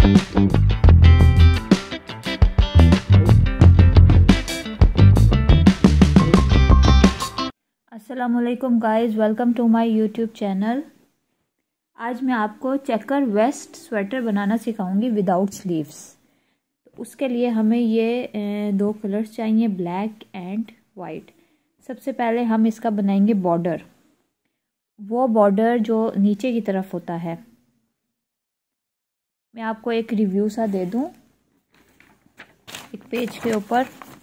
अस्सलामुअलैकुम guys, welcome to my YouTube channel. आज मैं आपको चेकर वेस्ट स्वेटर बनाना सिखाऊंगी विदाउट स्लीव्स। तो उसके लिए हमें ये दो कलर्स चाहिए, ब्लैक एंड वाइट। सबसे पहले हम इसका बनाएंगे बॉर्डर, वो बॉर्डर जो नीचे की तरफ होता है। मैं आपको एक रिव्यू सा दे दूं एक पेज के ऊपर।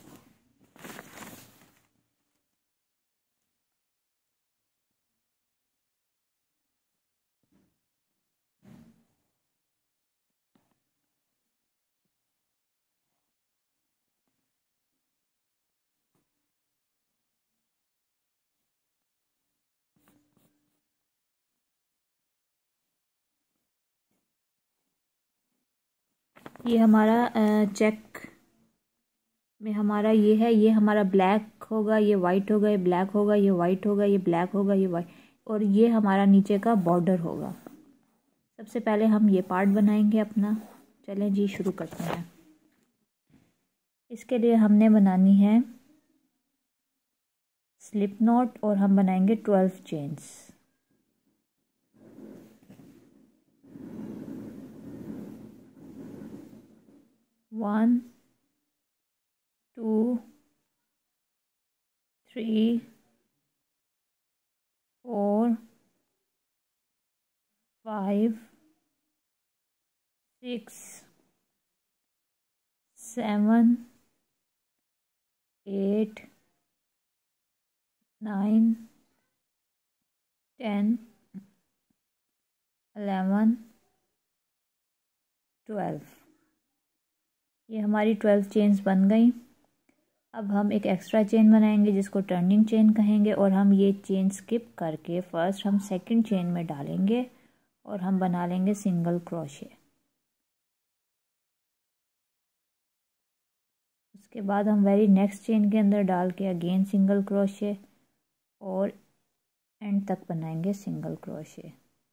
ये हमारा चेक में हमारा ये है, ये हमारा ब्लैक होगा, ये वाइट होगा, ये ब्लैक होगा, ये वाइट होगा, ये ब्लैक होगा, ये वाइट, और ये हमारा नीचे का बॉर्डर होगा। सबसे पहले हम ये पार्ट बनाएंगे अपना। चलें जी, शुरू करते हैं। इसके लिए हमने बनानी है स्लिप नॉट और हम बनाएंगे 12 चेन्स। वन, 2, 3, 4, 5, 6, 7, 8, 9, 10, 11, 12। ये हमारी 12 चेन्स बन गई। अब हम एक एक्स्ट्रा चेन बनाएंगे जिसको टर्निंग चेन कहेंगे, और हम ये चेन स्किप करके फर्स्ट हम सेकंड चेन में डालेंगे और हम बना लेंगे सिंगल क्रोशे। उसके बाद हम वेरी नेक्स्ट चेन के अंदर डाल के अगेन सिंगल क्रोशे और एंड तक बनाएंगे सिंगल क्रोशे।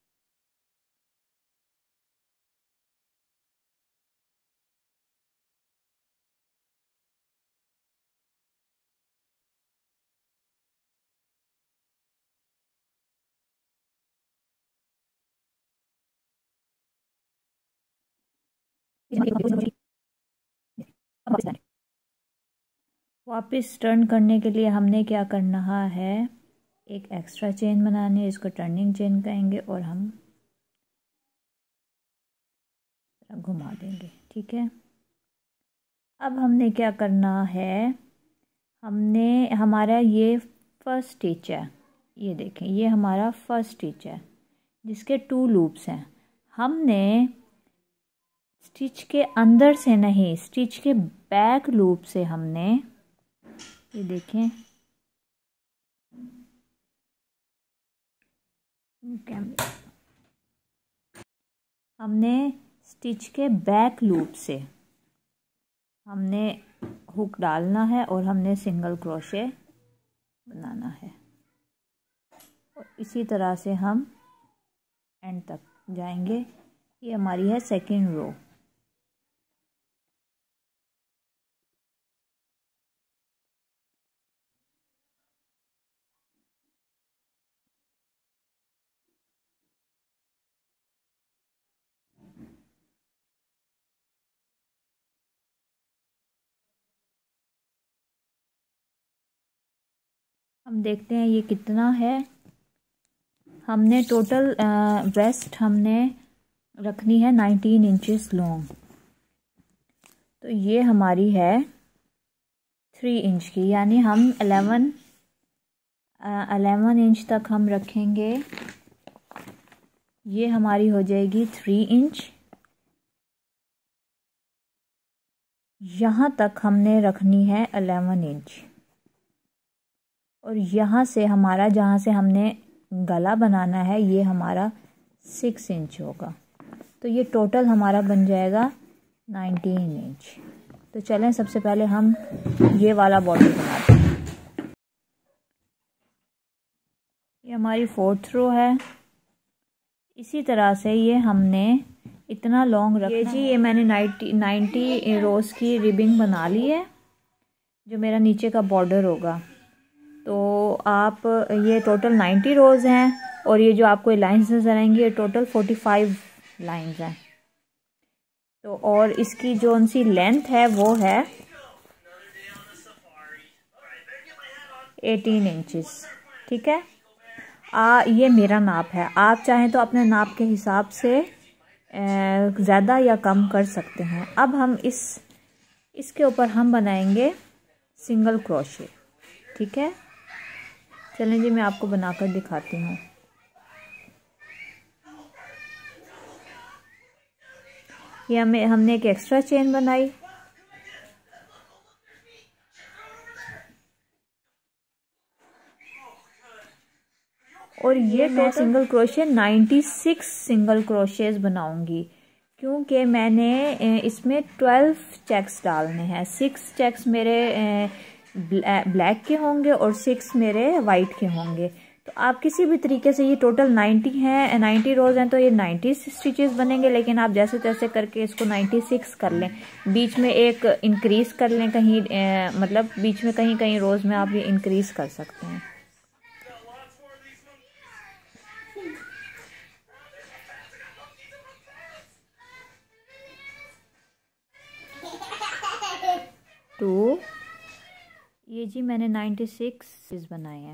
वापस टर्न करने के लिए हमने क्या करना है, एक एक्स्ट्रा चेन बनानी है, इसको टर्निंग चेन कहेंगे, और हम घुमा देंगे। ठीक है। अब हमने क्या करना है, हमने हमारा ये फर्स्ट स्टिच है, ये देखें, ये हमारा फर्स्ट स्टिच है जिसके 2 लूप्स हैं। हमने स्टिच के अंदर से नहीं, स्टिच के बैक लूप से हमने, ये देखें, हमने स्टिच के बैक लूप से हमने हुक डालना है और हमने सिंगल क्रोशे बनाना है, और इसी तरह से हम एंड तक जाएंगे। ये हमारी है सेकंड रो। हम देखते हैं ये कितना है। हमने टोटल वेस्ट हमने रखनी है 19 इंचेस लॉन्ग, तो ये हमारी है 3 इंच की, यानी हम 11 इंच तक हम रखेंगे। ये हमारी हो जाएगी 3 इंच। यहाँ तक हमने रखनी है 11 इंच, और यहाँ से हमारा, जहाँ से हमने गला बनाना है, ये हमारा 6 इंच होगा। तो ये टोटल हमारा बन जाएगा 19 इंच। तो चलें सबसे पहले हम ये वाला बॉर्डर बनाते हैं। ये हमारी 4th रो है। इसी तरह से ये हमने इतना लॉन्ग रखना ये जी ये मैंने 90 रोज़ की रिबिंग बना ली है, जो मेरा नीचे का बॉर्डर होगा। तो आप ये टोटल 90 रोज़ हैं और ये जो आपको लाइंस नज़र आएंगी ये टोटल 45 लाइंस हैं। तो और इसकी जो उनसी लेंथ है वो है 18 इंचेस। ठीक है, ये मेरा नाप है, आप चाहें तो अपने नाप के हिसाब से ज़्यादा या कम कर सकते हैं। अब हम इसके ऊपर हम बनाएंगे सिंगल क्रोशे। ठीक है, चलें जी मैं आपको बनाकर दिखाती हूँ। ये हमने एक एक्स्ट्रा चेन बनाई, और ये मैं सिंगल क्रोशे 96 सिंगल क्रोशेस बनाऊंगी, क्योंकि मैंने इसमें 12 चेक्स डालने हैं। 6 चेक्स मेरे ब्लैक के होंगे और 6 मेरे वाइट के होंगे। तो आप किसी भी तरीके से, ये टोटल 90 हैं, 90 रोज़ हैं, तो ये 90 स्टिचेस बनेंगे, लेकिन आप जैसे तैसे करके इसको 96 कर लें। बीच में एक इंक्रीज़ कर लें कहीं, मतलब बीच में कहीं कहीं रोज़ में आप ये इंक्रीज़ कर सकते हैं। तो ये जी मैंने 96 बनाए हैं।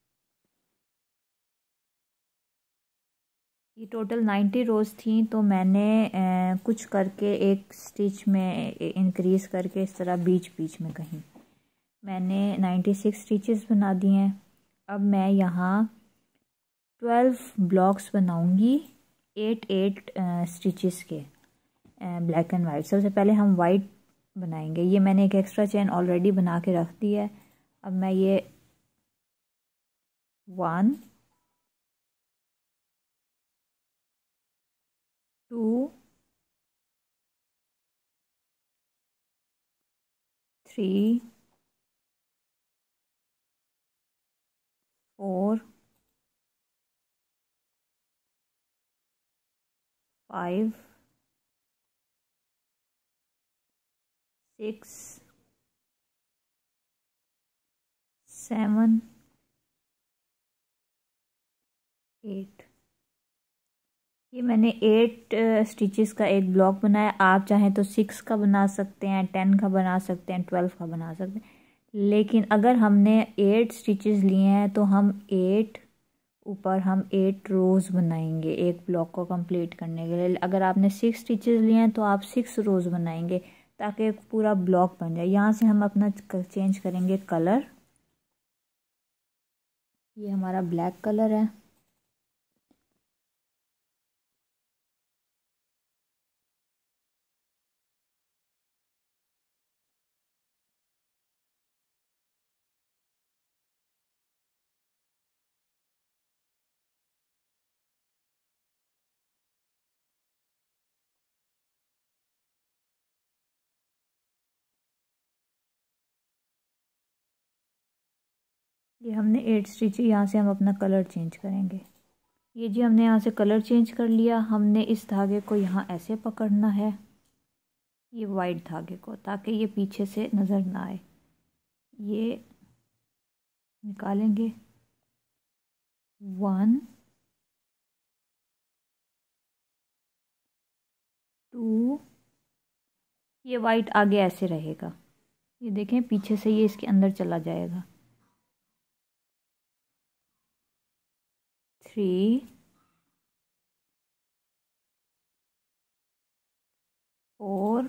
ये टोटल 90 रोज़ थी, तो मैंने कुछ करके एक स्टिच में इंक्रीज़ करके इस तरह बीच बीच में कहीं मैंने 96 स्टिचेस बना दिए हैं। अब मैं यहाँ 12 ब्लॉक्स बनाऊंगी 8 स्टिचेस के, ब्लैक एंड वाइट। सबसे पहले हम वाइट बनाएंगे। ये मैंने एक एक्स्ट्रा चेन ऑलरेडी बना के रख दी है। अब मैं ये 1 2 3 4 5 6 7 8। ये मैंने 8 स्टिचेस का एक ब्लॉक बनाया। आप चाहें तो 6 का बना सकते हैं, 10 का बना सकते हैं, 12 का बना सकते हैं, लेकिन अगर हमने 8 स्टिचेस लिए हैं तो हम 8 ऊपर हम 8 रोज़ बनाएंगे एक ब्लॉक को कंप्लीट करने के लिए। अगर आपने 6 स्टिचेस लिए हैं तो आप 6 रोज़ बनाएंगे, ताकि एक पूरा ब्लॉक बन जाए। यहाँ से हम अपना चेंज करेंगे कलर। ये हमारा ब्लैक कलर है। ये हमने 8 स्टिच, यहाँ से हम अपना कलर चेंज करेंगे। ये जी हमने यहाँ से कलर चेंज कर लिया। हमने इस धागे को यहाँ ऐसे पकड़ना है, ये वाइट धागे को, ताकि ये पीछे से नज़र ना आए। ये निकालेंगे 1 2, ये वाइट आगे ऐसे रहेगा, ये देखें पीछे से ये इसके अंदर चला जाएगा। 3 4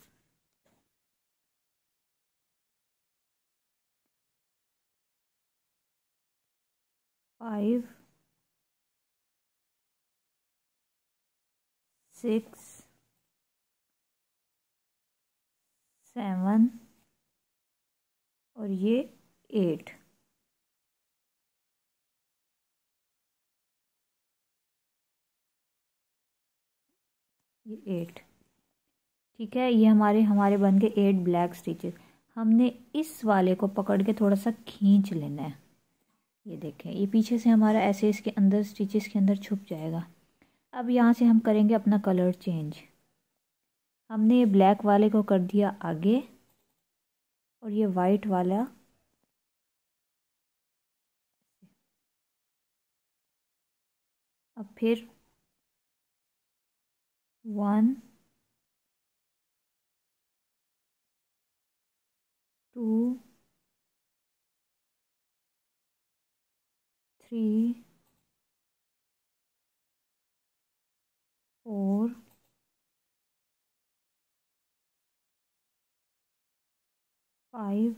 5 6 7 और ये 8। ये 8, ठीक है। ये हमारे बन के 8 ब्लैक स्टिचेस। हमने इस वाले को पकड़ के थोड़ा सा खींच लेना है। ये देखें, ये पीछे से हमारा ऐसे इसके अंदर स्टिचेस के अंदर छुप जाएगा। अब यहाँ से हम करेंगे अपना कलर चेंज। हमने ये ब्लैक वाले को कर दिया आगे और ये वाइट वाला अब फिर 1 2 3 4 5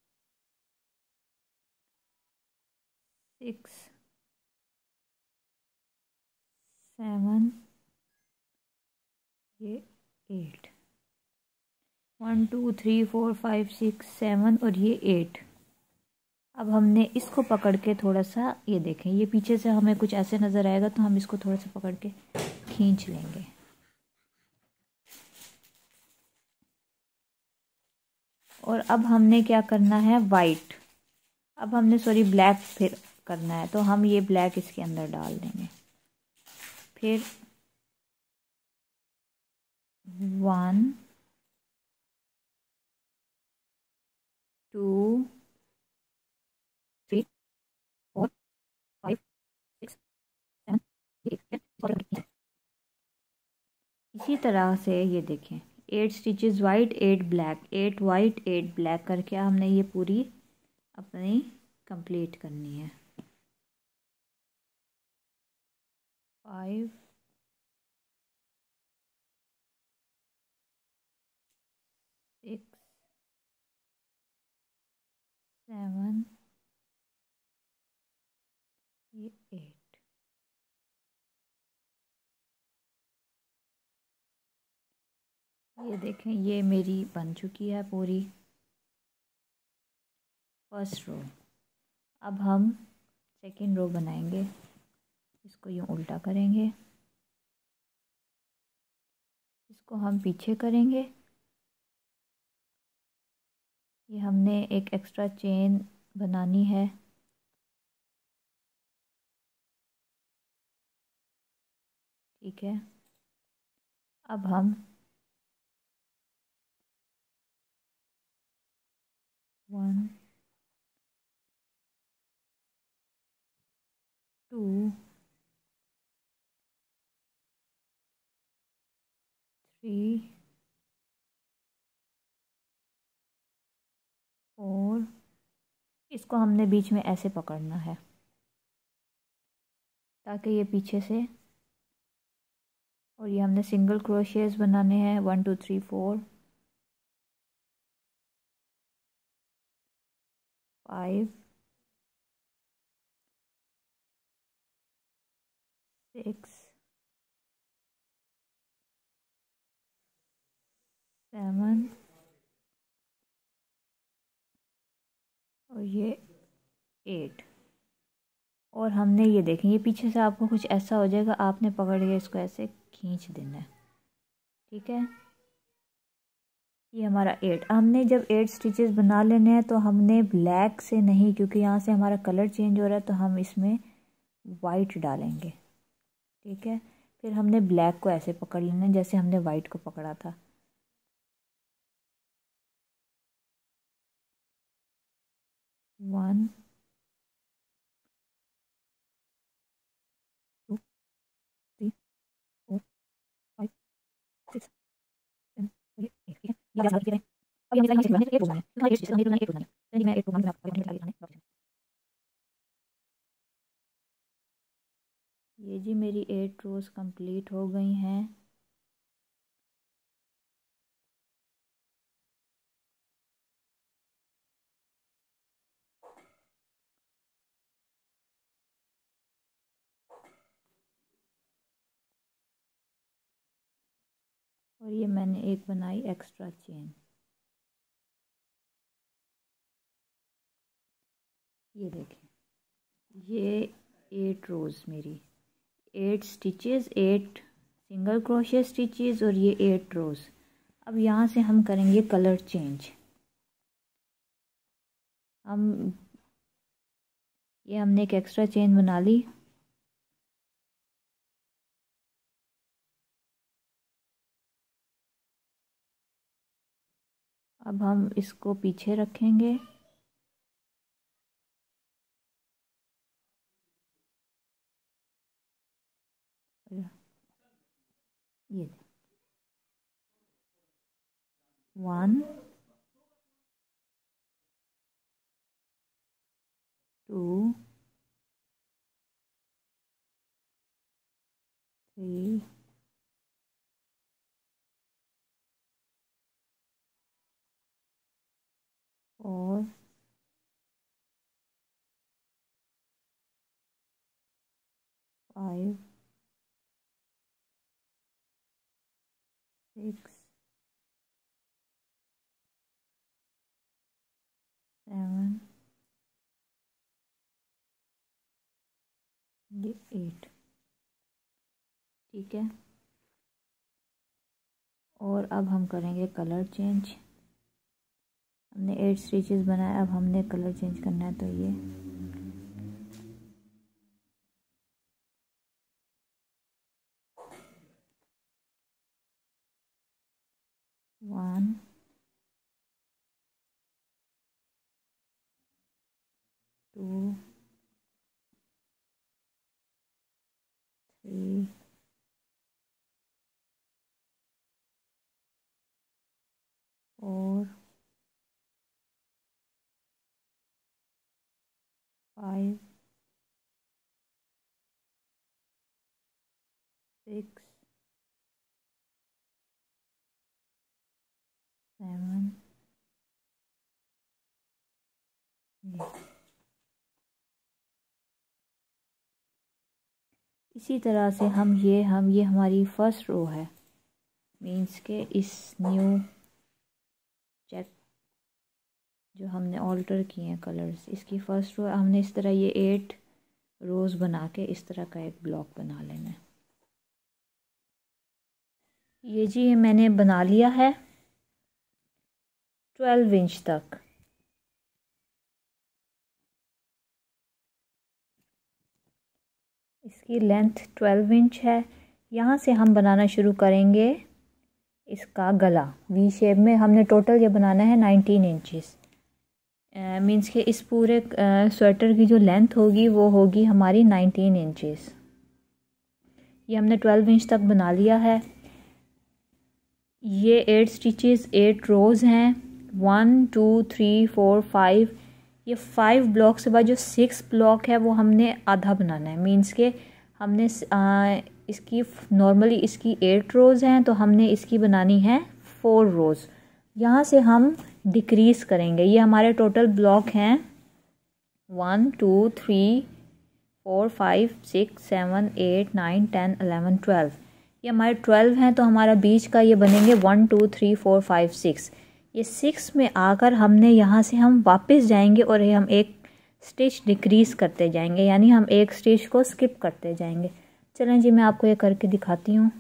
6 7 ये 8 1 2 3 4 5 6 7 और ये 8। अब हमने इसको पकड़ के थोड़ा सा ये देखें, ये पीछे से हमें कुछ ऐसे नज़र आएगा तो हम इसको थोड़ा सा पकड़ के खींच लेंगे। और अब हमने क्या करना है, वाइट, अब हमने सॉरी ब्लैक फिर करना है, तो हम ये ब्लैक इसके अंदर डाल देंगे। फिर 1 2 3 4 5 6 7 8। इसी तरह से ये देखें 8 stitches white 8 black, 8 white 8 black करके हमने ये पूरी अपनी कंप्लीट करनी है। 5 6 7 ये 8। ये देखें ये मेरी बन चुकी है पूरी फर्स्ट रो। अब हम सेकंड रो बनाएंगे, इसको यूँ उल्टा करेंगे, इसको हम पीछे करेंगे। ये हमने एक एक्स्ट्रा चेन बनानी है, ठीक है। अब हम 1 2 3 4 इसको हमने बीच में ऐसे पकड़ना है ताकि ये पीछे से, और ये हमने सिंगल क्रोशियस बनाने हैं 1 2 3 4 5 6 7 और ये 8। और हमने ये देखें ये पीछे से आपको कुछ ऐसा हो जाएगा, आपने पकड़ के इसको ऐसे खींच देना है, ठीक है। ये हमारा 8, हमने जब 8 स्टिचेस बना लेने हैं तो हमने ब्लैक से नहीं, क्योंकि यहाँ से हमारा कलर चेंज हो रहा है, तो हम इसमें वाइट डालेंगे, ठीक है। फिर हमने ब्लैक को ऐसे पकड़ लेना है जैसे हमने वाइट को पकड़ा था। 1 2 3 4 5 6 7 8, ठीक है। ये आप याद रखें। अब ये हमें यहाँ से 8 रोज़ बनाने हैं, क्योंकि 8 स्टिचेस हमें 8 रोज़ बनाने हैं, तो मैं 8 रोज़ बनाऊंगा, आपको आगे दिखाने। ये जी मेरी 8 रोज़ कंप्लीट हो गई हैं। और ये मैंने एक बनाई एक्स्ट्रा चेन, ये देखें ये 8 रोज़ मेरी, 8 स्टिचेस 8 सिंगल क्रोशिया स्टिचेस और ये 8 रोज़। अब यहाँ से हम करेंगे कलर चेंज। हम ये हमने एक एक्स्ट्रा चेन बना ली, अब हम इसको पीछे रखेंगे। ये 1 2 3 4 5 6 7 ये 8। ठीक है, और अब हम करेंगे कलर चेंज। हमने 8 स्टिचेस बनाए, अब हमने कलर चेंज करना है। तो ये 1 2 3 4 5 6 7 इसी तरह से हम ये हमारी फर्स्ट रो है, मीन्स के इस न्यू चेक जो हमने ऑल्टर किए हैं कलर्स, इसकी फर्स्ट रो हमने इस तरह ये 8 रोज़ बना के इस तरह का एक ब्लॉक बना लेना है। ये जी ये मैंने बना लिया है 12 इंच तक। इसकी लेंथ 12 इंच है। यहाँ से हम बनाना शुरू करेंगे इसका गला वी शेप में। हमने टोटल ये बनाना है 19 इंचेस, मीन्स के इस पूरे स्वेटर की जो लेंथ होगी वो होगी हमारी 19 इंचेस। ये हमने 12 इंच तक बना लिया है। ये 8 स्टिचेस 8 रोज़ हैं, 1 2 3 4 5। ये 5 ब्लॉक से बाद जो 6 ब्लॉक है वो हमने आधा बनाना है, मीन्स के हमने इसकी नॉर्मली इसकी 8 रोज़ हैं तो हमने इसकी बनानी है 4 रोज़। यहाँ से हम डिक्रीज़ करेंगे। ये हमारे टोटल ब्लॉक हैं 1 2 3 4 5 6 7 8 9 10 11 12। ये हमारे 12 हैं तो हमारा बीच का ये बनेंगे 1 2 3 4 5 6। ये 6 में आकर हमने यहाँ से हम वापस जाएंगे और ये हम एक स्टिच डिक्रीज़ करते जाएंगे, यानी हम एक स्टिच को स्किप करते जाएंगे। चलें जी मैं आपको ये करके दिखाती हूँ।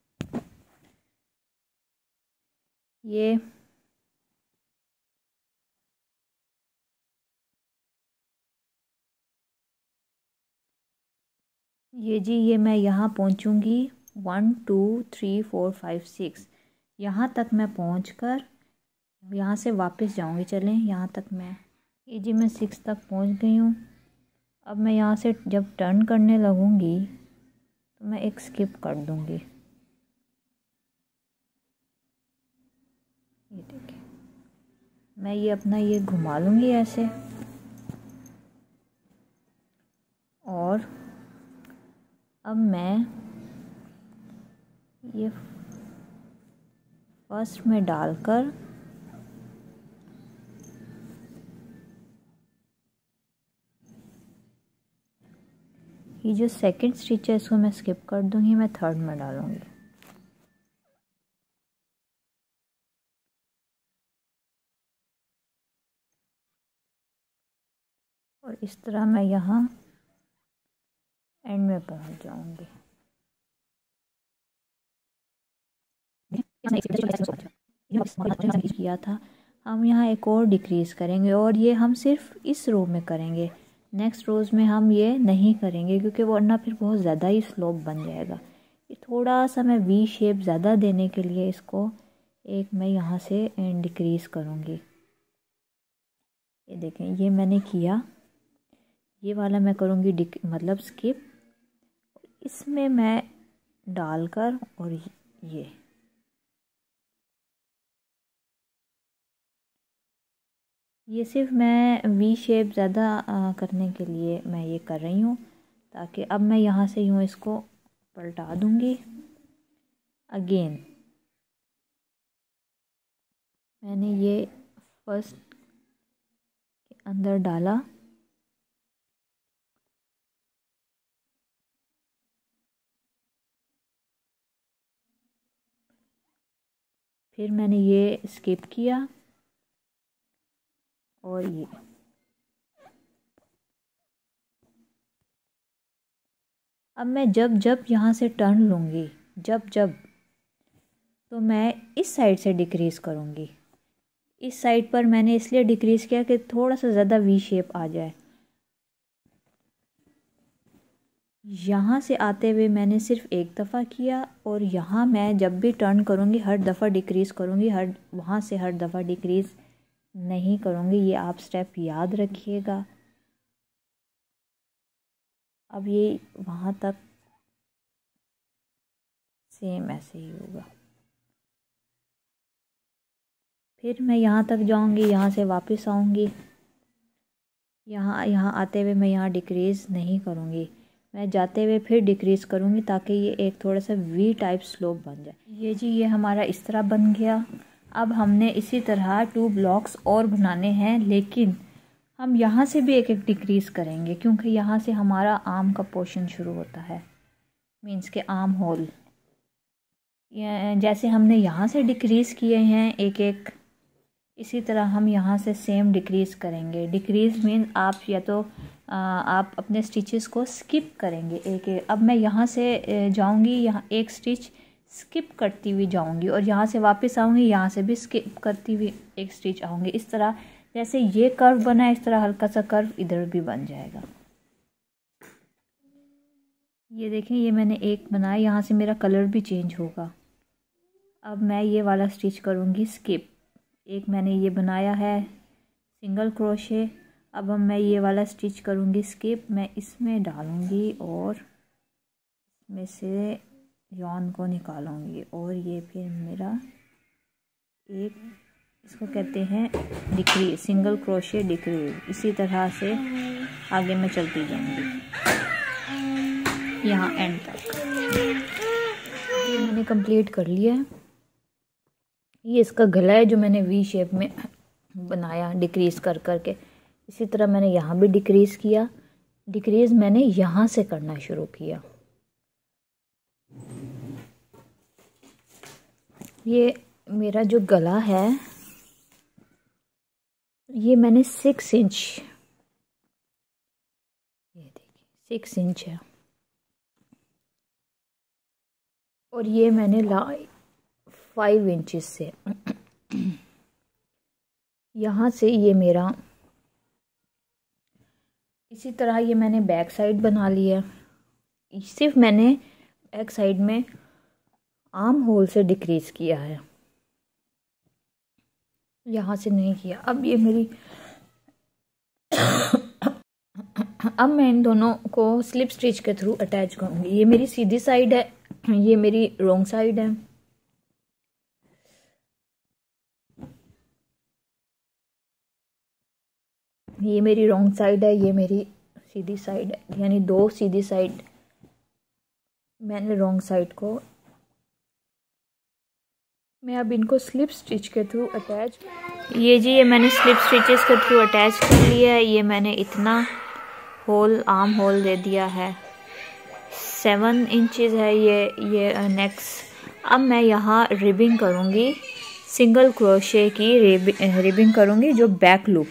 ये जी ये मैं यहाँ पहुँचूँगी 1 2 3 4 5 6। यहाँ तक मैं पहुँचकर यहाँ से वापस जाऊँगी। चलें यहाँ तक ये जी मैं 6 तक पहुँच गई हूँ। अब मैं यहाँ से जब टर्न करने लगूँगी तो मैं एक स्किप कर दूँगी। ये देखिए मैं ये अपना ये घुमा लूँगी ऐसे, और अब मैं ये फर्स्ट में डालकर ये जो सेकंड स्टिच है इसको मैं स्किप कर दूँगी, मैं थर्ड में डालूँगी। और इस तरह मैं यहाँ एंड में पहुँच जाऊँगी। किया था हम यहाँ एक और डिक्रीज़ करेंगे, और ये हम सिर्फ इस रो में करेंगे। नेक्स्ट रोज़ में हम ये नहीं करेंगे क्योंकि वरना फिर बहुत ज़्यादा ही स्लोप बन जाएगा। ये थोड़ा सा मैं वी शेप ज़्यादा देने के लिए इसको एक मैं यहाँ से डिक्रीज़ करूँगी। ये देखें, ये मैंने किया, ये वाला मैं करूँगी मतलब स्किप, इसमें मैं डालकर और ये सिर्फ मैं वी शेप ज़्यादा करने के लिए मैं ये कर रही हूँ, ताकि अब मैं यहाँ से यूँ इसको पलटा दूँगी। अगेन मैंने ये फर्स्ट के अंदर डाला, फिर मैंने ये स्किप किया और ये अब मैं जब जब यहाँ से टर्न लूँगी, जब जब, तो मैं इस साइड से डिक्रीज़ करूँगी। इस साइड पर मैंने इसलिए डिक्रीज़ किया कि थोड़ा सा ज़्यादा वी शेप आ जाए। यहाँ से आते हुए मैंने सिर्फ एक दफ़ा किया, और यहाँ मैं जब भी टर्न करूँगी हर दफ़ा डिक्रीज़ करूँगी, वहाँ से हर दफ़ा डिक्रीज़ नहीं करूँगी। ये आप स्टेप याद रखिएगा। अब ये वहाँ तक सेम ऐसे ही होगा। फिर मैं यहाँ तक जाऊँगी, यहाँ से वापस आऊँगी, यहाँ आते हुए मैं यहाँ डिक्रीज़ नहीं करूँगी, मैं जाते हुए फिर डिक्रीज़ करूँगी, ताकि ये एक थोड़ा सा वी टाइप स्लोप बन जाए। ये जी, ये हमारा इस तरह बन गया। अब हमने इसी तरह 2 ब्लॉक्स और बनाने हैं, लेकिन हम यहाँ से भी एक एक डिक्रीज़ करेंगे, क्योंकि यहाँ से हमारा आर्म का पोर्शन शुरू होता है, मीन्स के आर्म होल। जैसे हमने यहाँ से डिक्रीज़ किए हैं एक एक, इसी तरह हम यहाँ से सेम डिक्रीज़ करेंगे। डिक्रीज़ मीन आप या तो आप अपने स्टिचेस को स्किप करेंगे एक एक। अब मैं यहाँ से जाऊँगी, यहाँ एक स्टिच स्किप करती हुई जाऊँगी, और यहाँ से वापस आऊँगी, यहाँ से भी स्किप करती हुई एक स्टिच आऊँगी। इस तरह जैसे ये कर्व बना है, इस तरह हल्का सा कर्व इधर भी बन जाएगा। ये देखें, ये मैंने एक बनाया, यहाँ से मेरा कलर भी चेंज होगा। अब मैं ये वाला स्टिच करूँगी स्किप। एक मैंने ये बनाया है सिंगल क्रोशे। अब मैं ये वाला स्टिच करूँगी स्किप, मैं इसमें डालूँगी और इसमें से यॉन को निकालूँगी, और ये फिर मेरा एक, इसको कहते हैं डिक्रीज, सिंगल क्रोशे डिक्रीज। इसी तरह से आगे मैं चलती जाऊँगी यहाँ एंड तक। ये मैंने कंप्लीट कर लिया है। ये इसका गला है जो मैंने वी शेप में बनाया डिक्रीज़ कर करके। इसी तरह मैंने यहाँ भी डिक्रीज़ किया। डिक्रीज़ मैंने यहाँ से करना शुरू किया। ये मेरा जो गला है, ये मैंने 6 इंच, ये देखिए 6 इंच है, और ये मैंने 5 इंचेस से यहाँ से ये मेरा, इसी तरह ये मैंने बैक साइड बना लिया। सिर्फ मैंने बैक साइड में आर्म होल से डिक्रीज़ किया है, यहाँ से नहीं किया। अब ये मेरी अब मैं इन दोनों को स्लिप स्टिच के थ्रू अटैच करूँगी। ये मेरी सीधी साइड है, ये मेरी रॉन्ग साइड है। ये मेरी रॉन्ग साइड है, ये मेरी सीधी साइड है, यानी 2 सीधी साइड मैंने रॉन्ग साइड को, मैं अब इनको स्लिप स्टिच के थ्रू अटैच, ये जी, ये मैंने स्लिप स्टिचेस के थ्रू अटैच कर लिया है। ये मैंने इतना होल, आर्म होल दे दिया है, 7 इंचेस है ये नेक्स्ट। अब मैं यहाँ रिबिंग करूँगी, सिंगल क्रोशे की रिबिंग करूँगी, जो बैक लूप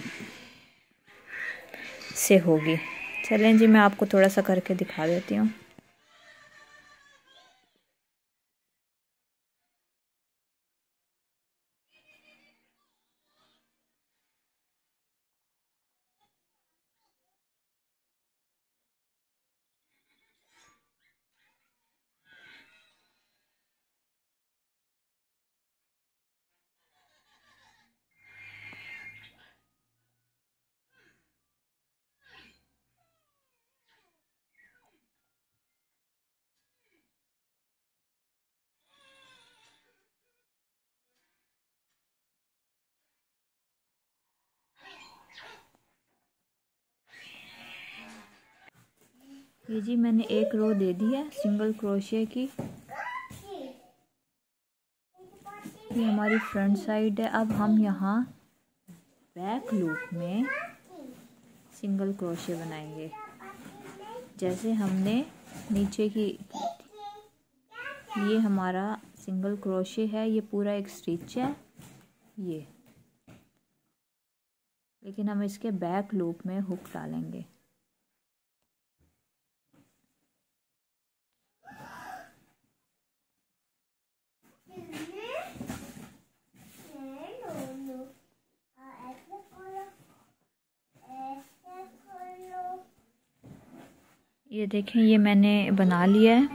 से होगी। चलें जी, मैं आपको थोड़ा सा करके दिखा देती हूँ। ये जी मैंने एक रो दे दी है सिंगल क्रोशिया की। ये हमारी फ्रंट साइड है। अब हम यहाँ बैक लूप में सिंगल क्रोशिया बनाएंगे जैसे हमने नीचे की। ये हमारा सिंगल क्रोशिया है, ये पूरा एक स्टिच है ये, लेकिन हम इसके बैक लूप में हुक डालेंगे। ये देखें ये मैंने बना लिया है।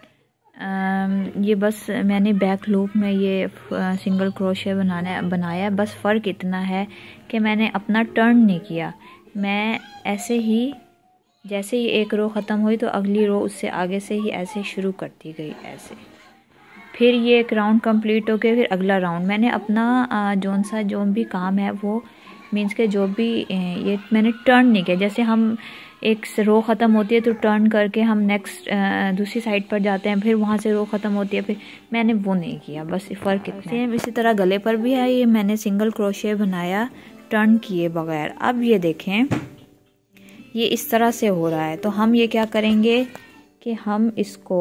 ये बस मैंने बैक लूप में ये सिंगल क्रोशिया बनाया। बस फ़र्क इतना है कि मैंने अपना टर्न नहीं किया। मैं ऐसे ही जैसे ही एक रो ख़त्म हुई तो अगली रो उससे आगे से ही ऐसे शुरू करती गई ऐसे। फिर ये एक राउंड कंप्लीट हो गया, फिर अगला राउंड। मैंने अपना जो भी काम है वो मीन्स के जो भी ये मैंने टर्न नहीं किया। जैसे हम एक रो ख़त्म होती है तो टर्न करके हम नेक्स्ट दूसरी साइड पर जाते हैं, फिर वहाँ से रो ख़त्म होती है, फिर मैंने वो नहीं किया। बस फ़र्क इतना है। इसी तरह गले पर भी है, ये मैंने सिंगल क्रोशिया बनाया टर्न किए बगैर। अब ये देखें ये इस तरह से हो रहा है। तो हम ये क्या करेंगे कि हम इसको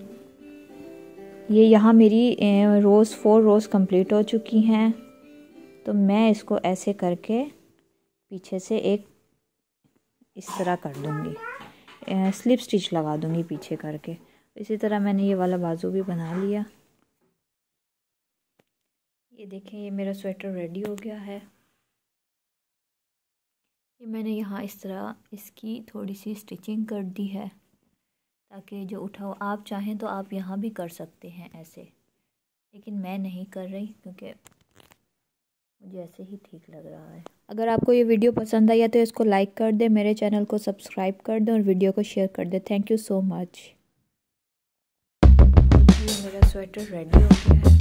ये यहाँ मेरी 4 रोज़ कंप्लीट हो चुकी हैं, तो मैं इसको ऐसे करके पीछे से एक इस तरह कर दूँगी, स्लिप स्टिच लगा दूँगी पीछे करके। इसी तरह मैंने ये वाला बाजू भी बना लिया। ये देखें ये मेरा स्वेटर रेडी हो गया है। ये मैंने यहाँ इस तरह इसकी थोड़ी सी स्टिचिंग कर दी है ताकि जो उठाओ। आप चाहें तो आप यहाँ भी कर सकते हैं ऐसे, लेकिन मैं नहीं कर रही क्योंकि मुझे ऐसे ही ठीक लग रहा है। अगर आपको ये वीडियो पसंद आई है तो इसको लाइक कर दें, मेरे चैनल को सब्सक्राइब कर दें और वीडियो को शेयर कर दें। Thank you so much. ये मेरा स्वेटर रेडी हो गया है।